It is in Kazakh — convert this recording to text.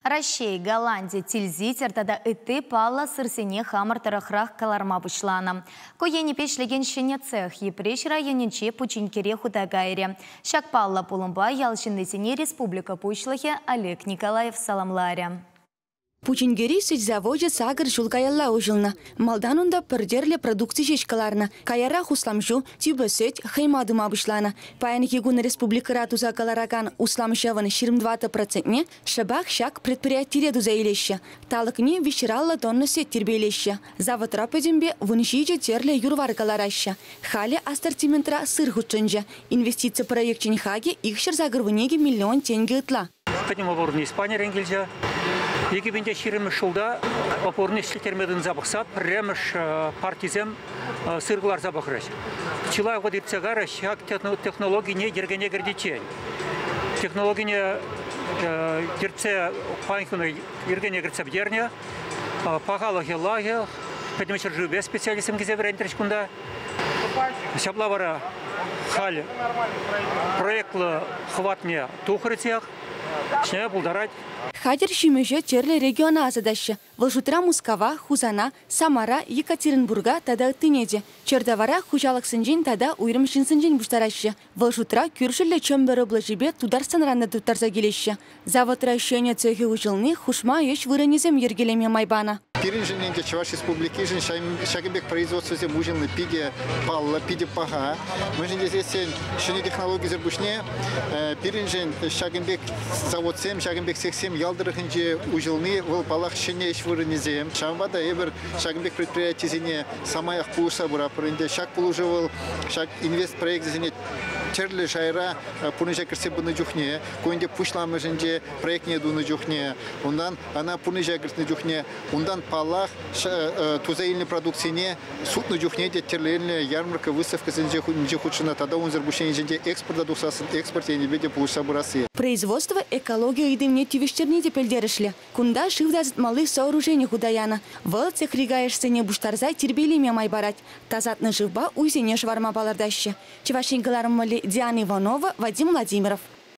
Россия, Голландия, Тильзитер, тада ыты палла сырсене хамыр тарахрах каларма бушлана. Коени пешлеген шене цех, епреш районенче пучинкере худагайре. Шак палла пулумба ялшиннесене республика пушлахе Олег Николаев саламларя. Пучингери заводе сагар жулкаялла ужылна. Малданунда пердерле продукции жешкаларна. Каяра хусламжу, тюбесет, хаймадым абышлана. Паянки гун республика ратуза калараган усламшаван 22%, шабах шак предприятие дузаилеща. Талакни виширалла тонна сет тербелеща. Завод рапедимбе вуншиже терле юрвар калараща. Хали астартиментра сыр хученжа. Инвестиция проект Чинхаги ихшер загарвунеги миллион тенге ытла. Хотим оборудование Испания ренгельзя. Егибенде ширим шулда опорный шлитермеден забахсап, ремеш партизем сырглар забахреш. Чила водирцагара шаг технологии не дергене гордичень. Технологии не дерце панхуной дергене горцабдерня, пахало гелаге, поднимешь ржубе специалистам гизеврентричкунда. Шаблавара халь проект хватне тухрытях, шне булдарать. Хадер шимеже терле региона азадаща. Волжутра Мускава, Хузана, Самара, Екатеринбурга тада тынеде. Чердавара хужалык сынжин тада уйрым сынжин буштараща. Волжутра кюршелле чембері блажибе тударсан ранна туттарса келеща. Заводра шене цехи ужылны хушма еш выранезем ергелеме майбана. Пиринжененде Чуваш республики шагибек производство земужин пиде палла пиде пага. Мы же здесь шене технологии зербушне пиринжен шагибек завод сем шагибек сексем ялдырыхынже ужылны вол палах шене еш выранезем. Шамбада эбер шагибек предприятие зене самаях пулса бура пырынде шаг пулужевал шаг инвест проект зене черле шайра пунежа кирсе буны жухне коинде пушламы женже проект не дуны жухне ондан ана пунежа кирсне жухне ондан палах тузаильной продукции сутно жухне де терлельная ярмарка выставка зенже худшина тогда он зарбушение женже экспорта дусасын экспорте не виде пулса бурасы. Производство экология и дымне тивиштерни теперь дерешле. Кунда шивдазит малых сооружений худаяна. Волцех ригаешься не буштарзай тербели мемай барать. Тазатны живба уйзене шварма балардаще. Чевашин галармали Диана Иванова, Вадим Владимиров.